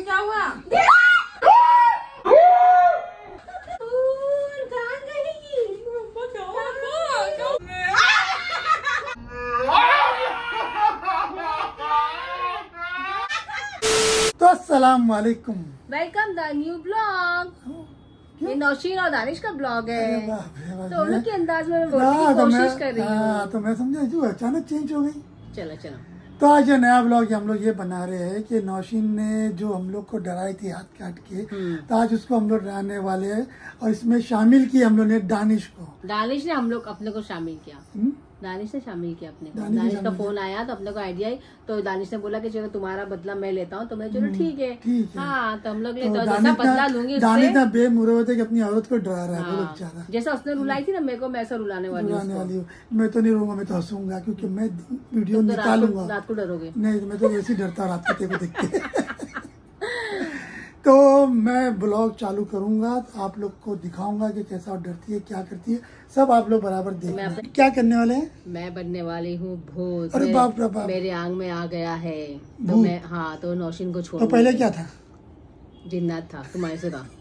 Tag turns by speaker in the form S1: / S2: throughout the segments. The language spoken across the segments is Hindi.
S1: क्या हुआ?
S2: तो अस्सलाम वालेकुम,
S1: वेलकम द न्यू ब्लॉग। ये नौशीन और दानिश का ब्लॉग है, तो उन लोग के अंदाज में मैं बोलने की कोशिश कर रही हूँ।
S2: तो मैं समझा जो अचानक चेंज हो गई।
S1: चलो चलो,
S2: तो आज ये नया ब्लॉग हम लोग ये बना रहे हैं कि नौशीन ने जो हम लोग को डराई थी हाथ काट के, तो आज उसको हम लोग डराने वाले हैं और इसमें शामिल किया हम लोग ने दानिश को।
S1: दानिश ने हम लोग अपने को शामिल किया। दानिश ने शामिल किया अपने को। दानिश का फोन आया तो अपने को आइडिया आई, तो दानिश ने बोला कि चलो तुम्हारा बदला मैं लेता हूँ। तो मैं चलो ठीक है। हाँ, तो हम लोग लेते जैसा बदला लूंगी उससे।
S2: दानिश ना बेमुरवत है कि अपनी औरत को डरा रहा है, बेचारा।
S1: जैसा उसने रुलाई थी ना मेरे को, मैं ऐसा रुलाने वाली हूँ।
S2: मैं तो नहीं रोऊंगा, मैं तो हंसूंगा क्योंकि मैं वीडियो निकालूंगा।
S1: रात को डरोगे?
S2: नहीं, मैं तो वैसे ही डरता रात को तेरे को देख के। तो मैं ब्लॉग चालू करूंगा, आप लोग को दिखाऊंगा कि कैसा डरती है, क्या करती है, सब आप लोग बराबर देखना। क्या करने वाले हैं? मैं
S1: बनने वाली हूँ भूत।
S2: अरे बाप रे बाप,
S1: मेरे आंग में आ गया है तो मैं, हाँ, तो नौशीन को छोड़।
S2: तो पहले क्या था?
S1: जिन्नात था, तुम्हारे से था।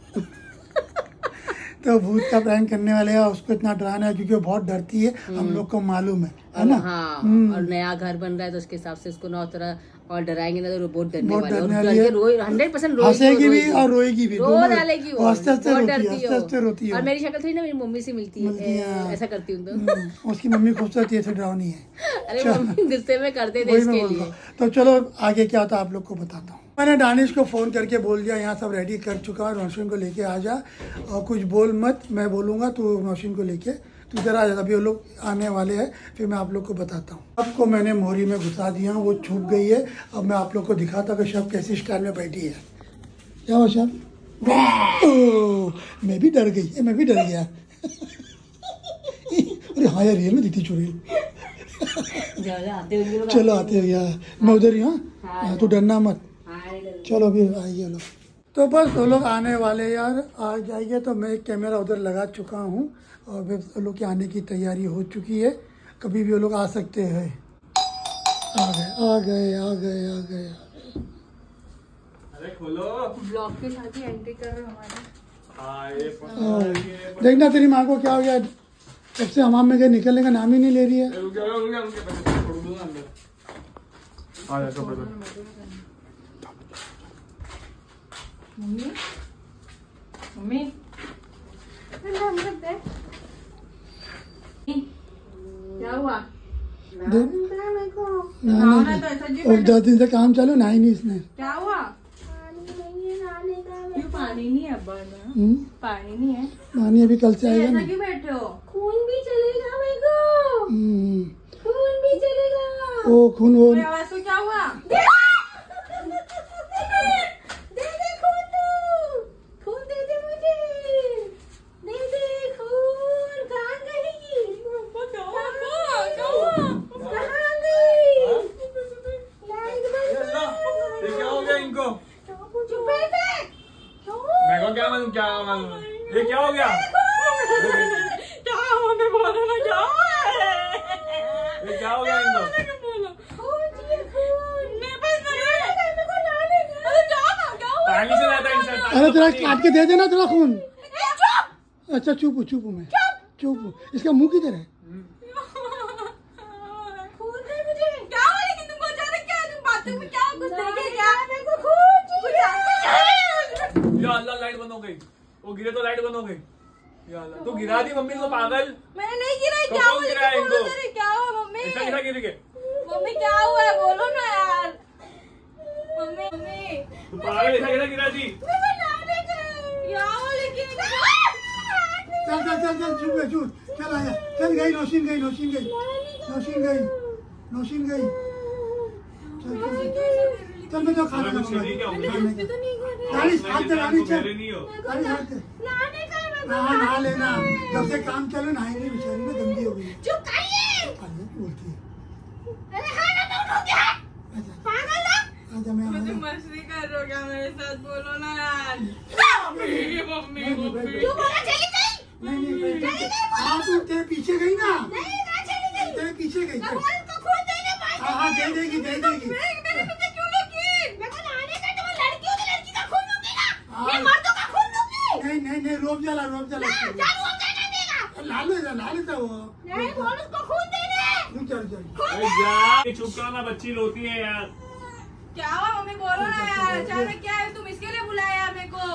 S2: तो भूत का प्रैंक करने वाले हैं, उसको इतना डराना है क्योंकि वो बहुत डरती है, हम लोग को मालूम है ना।
S1: हाँ, और नया घर बन रहा है तो उसके हिसाब से उसको नौ तरह और डराएंगे ना तो बहुत डरने वाली है। 100%
S2: हंसेगी भी और रोएगी भी,
S1: रो डालेगी वो,
S2: आस्ते आस्ते रोती है।
S1: और मेरी शक्ल थोड़ी ना मेरी मम्मी से मिलती है, ऐसा करती हूँ तो।
S2: उसकी मम्मी खूबसूरत है, डरावनी है।
S1: अरे मम्मी गुस्से में करते थे इसके लिए।
S2: तो चलो आगे क्या होता है आप लोग को बताता हूँ। मैंने दानिश को फोन करके बोल दिया यहाँ सब रेडी कर चुका है, नौशीन को लेके आ जा और कुछ बोल मत, मैं बोलूंगा तो नौशीन को लेके तू इधर आ जा। अभी वो लोग आने वाले हैं, फिर मैं आप लोग को बताता हूँ। सबको मैंने मोहरी में घुसा दिया हूँ, वो छुप गई है। अब मैं आप लोग को दिखाता हूँ कि शब कैसी स्टाइल में बैठी है। क्या हुआ शब? मैं भी डर गई, मैं भी डर गया। अरे हाँ यार, रियल में दिखती चुड़ैल। चलो आते हो यार, मैं उधर ही हूँ, तू डरना मत। चलो अभी आइए लोग। तो बस वो लोग आने वाले यार, आ जाइए। तो मैं कैमरा उधर लगा चुका हूँ और वो लोग के आने की तैयारी हो चुकी है, कभी भी वो लोग आ सकते हैं। आ गए आ गए आ गए आ गए।
S3: अरे खोलो,
S1: ब्लॉग के साथ ही एंट्री कर रहे हमारे।
S2: देखना तेरी माँ को क्या हो गया, जब से हमाम में गए निकलने का नाम ही नहीं ले रही है।
S1: मम्मी मम्मी क्या हुआ?
S2: और 10 दिन से काम चालू ना ही नहीं इसने।
S1: क्या हुआ? क्यों पानी नहीं है? पानी नहीं है।
S2: पानी अभी कल से आएगा ना।
S1: क्यों बैठे हो? खून भी चलेगा मेरे को, खून भी चलेगा।
S2: ओ खून, वो
S1: आवाज को क्या हुआ?
S3: क्या ये क्या हो गया?
S1: क्या हुआ? मैं बोलो ना, क्या हुआ?
S3: ये क्या हो गया इनको? पानी से लाता इंसान।
S2: अरे तेरा काट के दे देना थोड़ा खून। अच्छा चुप चुप, मैं चुप। इसका मुंह किधर है?
S3: या अल्लाह, लाइट बंद हो गई। वो गिरे तो लाइट बंद हो गई। या अल्लाह, तू गिरा दी मम्मी को, पागल।
S1: मैंने नहीं गिराई।
S3: तो
S1: क्या
S3: कौन गिराया इनको?
S1: क्या हुआ मम्मी?
S3: ऐसा गिरा गिर के?
S1: मम्मी क्या हुआ है, बोलो ना यार। मम्मी मम्मी
S3: तू पागल, ऐसा गिरा गिरा दी।
S2: चल चल चल चल, चुप है चुप। चल आया, चल गई नौशीन गई, नौशीन गई, नौशीन गई, नौशीन गई। चल चल चल, मैं तो खाना दानिश हाथ दे, दानिश चल, दानिश हाथ दे। नहा लेना, जब से काम चलो नहाएंगे, बेचारी ना गंदी हो गई।
S1: चुप करिए।
S2: बोलती है
S1: पागल ना, मुझे मस्ती कर रहे हो क्या मेरे साथ? बोलो ना यार। मम्मी क्यों बोला? चली गई?
S2: नहीं, हाँ तू तेरे पीछे गई ना।
S1: नहीं ना, चली गई।
S2: तेरे पीछे गई।
S1: हाँ,
S2: दे देगी, दे देगी।
S1: मेरे पीछे क्यों लगी? मेरे को नहाने का, तो लड़की होगी, लड़की का
S2: रोब जला ला लेता वो
S1: नहीं बोल उसको खून देने।
S2: चल
S3: चुप करो ना, बच्ची रोती है यार।
S1: क्या हुआ मम्मी, बोलो ना यार, अचानक क्या है, तुम इसके लिए बुलाया मेरे को?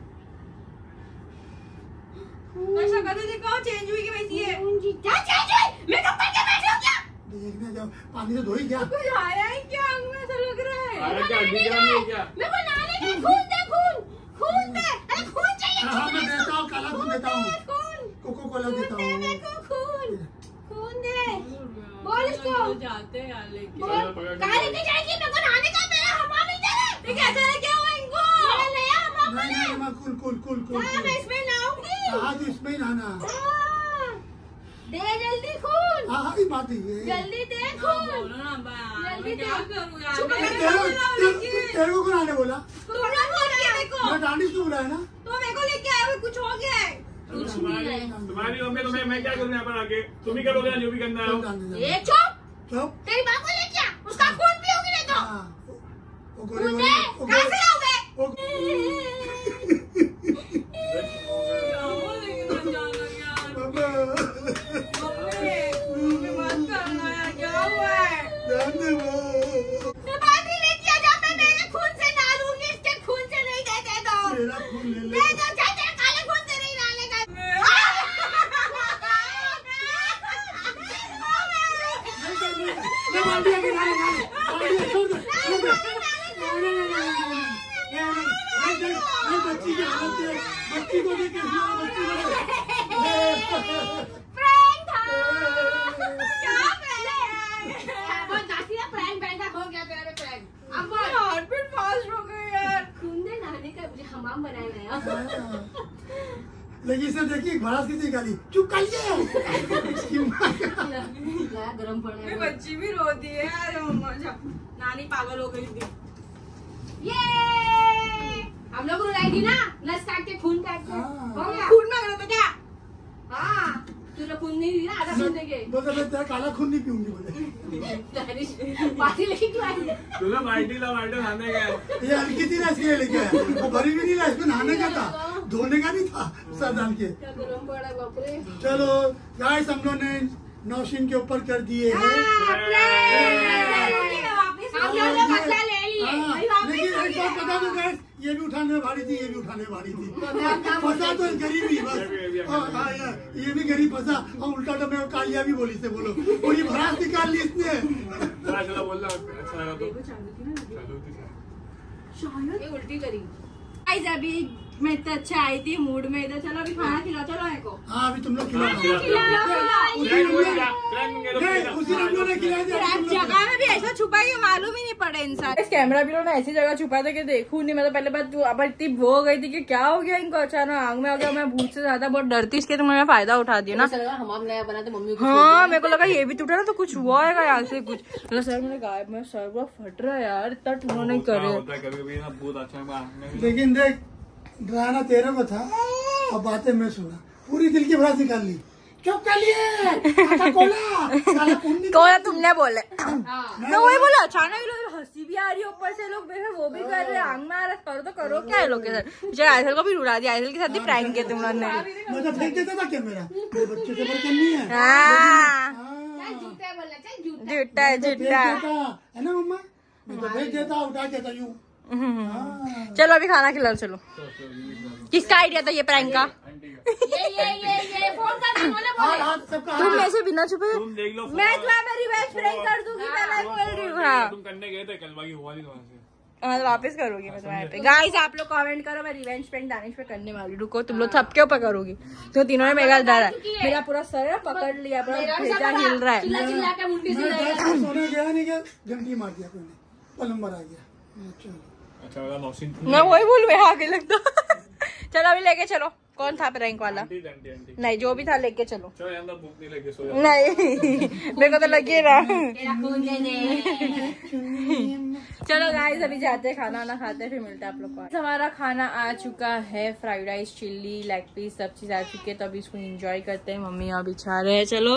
S1: ऐसा कर दिखाओ, चेंज हुई कि वैसी है? क्या चेंज हुई? मेकअप करके बैठे हो क्या?
S2: देखने जाओ, पानी से धोई क्या?
S1: कुछ आया है क्या आंख में? ऐसा लग रहा है।
S3: क्या क्या
S1: मेरे को नहाने का खून दे, खून दे, अरे खून चाहिए।
S2: हाँ मैं देता हूँ, काला खून देता हूँ,
S1: खून
S2: कोको कोला देता हूँ।
S1: मेरे को खून दे, बोल इसको।
S3: जाते हैं यार लेके।
S1: कहाँ लेके जाएगी? मेरे को नहाने का, मेरा हमाम इधर है। ठीक है, ऐसा क्या हुआ इनको? मैंने नया हमाम बनाया।
S2: नहीं मैं कुल
S1: हाँ, मैं इसमें नहाऊंगी।
S2: हाँ तो इसमें ही नहाना।
S1: दे जल्दी खून,
S2: हाँ ये बात है।
S1: जल्दी दे खून, जल्दी दे। चुप कर,
S2: तेरे को कौन आने बोला?
S1: तूने बोल दिया मेरे को।
S2: मैं दानिश को बुलाया ना।
S1: तो मेरे को लेके आया, कुछ हो गया है?
S3: तुम्हारी मम्मी तुम्हें, मैं क्या करूँ यहाँ पर आके? तुम ही करोगे जो भी करना है।
S1: ये चुप,
S2: चुप।
S1: तेरी माँ को लेके आ, उसका खून पियोगी नहीं तो।
S2: वो गोरे
S1: खून दे, कहाँ से लाओगे?
S2: बच्ची को देख
S1: हमाम बनाया नया।
S2: लेकिन इसे देखिए भड़ास किसी गाली चुप कर
S1: गरम पड़ गया।
S4: बच्ची भी रोती है। अरे मम्मा नानी पागल हो गई थी।
S1: ये हम लोग रुलाएगी ना, नस काट के खून काट के। हो गया?
S4: खून मांग रहा था क्या?
S1: हाँ, तूने खून नहीं दी ना, आधा खून देंगे।
S2: बोले मैं तेरा काला खून नहीं पीऊंगी बोले।
S1: पार्टी लेके क्यों आई?
S3: तुमने बाल्टी नहाने गए।
S2: ये हल्की थी ना इसलिए लेके आया। वो भरी भी नहीं ना, इसमें नहाने का था, धोने का नहीं था सर डाल के।
S1: क्या गरम पड़ा बाप रे।
S2: चलो गाइस, हम लोग ने नौशीन के ऊपर कर दिए हैं।
S1: हम लोग ने बदला ले लिया।
S2: लेकिन एक बात बता दो गाइस, ये भी उठाने में भारी थी, ये भी उठाने में भारी थी। फंसा तो गरीब ही बस। ये भी गरीब फंसा और उल्टा तो मैं कालिया भी बोली से बोलो, वो ये भड़ास निकाल ली इसने।
S3: बोल रहा अच्छा लगा तो
S1: ये उल्टी करी।
S4: अभी मैं इतना अच्छा आई थी मूड में इधर। चलो अभी खाना खिलाओ, चलो मेरे को।
S2: हाँ अभी तुम लोग खिलाओ।
S4: उसी
S2: हम लोग ने खिला दिया।
S4: जगह में भी ऐसा छुपा के मालूम ही नहीं पड़े इंसान। इस कैमरा भी लोग ऐसी जगह छुपा था कि देखूं नहीं। मैं तो पहले बात अब इतनी वो हो गई थी कि क्या हो गया इनको, अचानक आंख में आ गया। मैं भूत से ज्यादा बहुत डरती, इसके तुमने फायदा उठा दिया ना।
S1: हमाम नया बना तो मम्मी को।
S4: हाँ मेरे को लगा ये भी टूटा ना तो कुछ हुआ है यहाँ से कुछ। सर मैंने गायब में सर वो फट रहा है यार, इतना टूटा नहीं करे।
S2: लेकिन देख, डराना तेरे को था और बातें मैं सुना, पूरी दिल की भड़ास निकाल ली। चुप कर लिए।
S4: कोला तुमने बोले, मैं वही बोला। अचानक लोग हंसी भी आ रही है, ऊपर से लोग वो भी कर रहे हैं, आंख में आ रहा है। करो तो करो क्या है लोग के साथ। मुझे आयसल को भी रुला दिया, आयसल के साथ ही प्रैंक किया तुम लोगों ने।
S2: मैं तो फेंक देता था कैमरा, मेरे बच्चे से बर्तन नहीं है।
S4: झूठा है झूठा
S2: है ना मम्मा, मैं तो फेंक देता, उठा देता यूं।
S4: चलो अभी खाना खिलाओ। चलो किसका आइडिया था ये प्रैंक का?
S1: ये फोन कर
S4: तुम ऐसे बिना छुपे।
S3: तुम देख लो,
S4: मैं तुम्हारा रिवेंज प्रैंक कर दूंगी। मैं बोल रही हूँ। हाँ
S3: तुम करने गए थे कल, बाकी हुआ नहीं तुम्हारे से।
S4: वापस करूंगी मैं तुम्हारे पे। गाइस आप लोग कमेंट करो, मैं रिवेंज प्रैंक दानिश पे करने वाली। रुको तुम लोग सबके ऊपर करोगी तो तीनों ने मेरा डर है। मेरा पूरा सर पकड़ लिया, पूरा भेजा हिल रहा है।
S1: चिल्ला चिल्ला के मुंडी से
S2: सोने गया नहीं, क्या घंटी मार दिया कोई, पलंबर आ गया।
S3: अच्छा नौशीन,
S4: मैं वही बोल में आगे लगता। चलो अभी लेके चलो। कौन था प्रैंक वाला?
S3: आंटी।
S4: नहीं जो भी था लेके चलो।
S3: चलो यार भूख नहीं लगी, सो
S4: नहीं मेरे को तो लगे ना। चलो गाइस अभी जाते हैं, खाना वाना खाते हैं, फिर मिलते हैं आप लोग को। हमारा खाना आ चुका है, fried rice, chilli, leg piece, सब चीज आ चुकी है। तो अभी इसको एंजॉय करते हैं। मम्मी यहाँ बिछा रहे हैं। चलो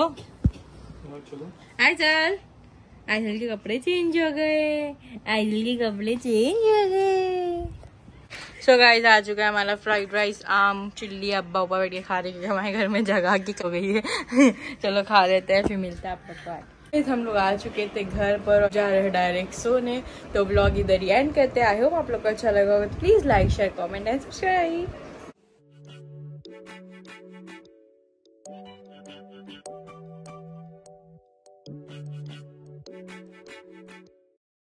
S4: आइजल, आइजल के कपड़े चेंज हो गए, आइजल के कपड़े चेंज हो गए। सो गाइस आ चुका है हमारा फ्राइड राइस, आम, चिल्ली। अब्बा उब्बा बैठ के खा रहे क्योंकि हमारे घर में जगह की हो गई है। चलो खा लेते हैं, फिर मिलते हैं आप लोग को आगे। हम लोग आ चुके थे घर पर और जा रहे हैं डायरेक्ट सोने। तो व्लॉग इधर ही एंड करते हैं। आई होप आप लोग को अच्छा लगा होगा, तो please like share comment and subscribe.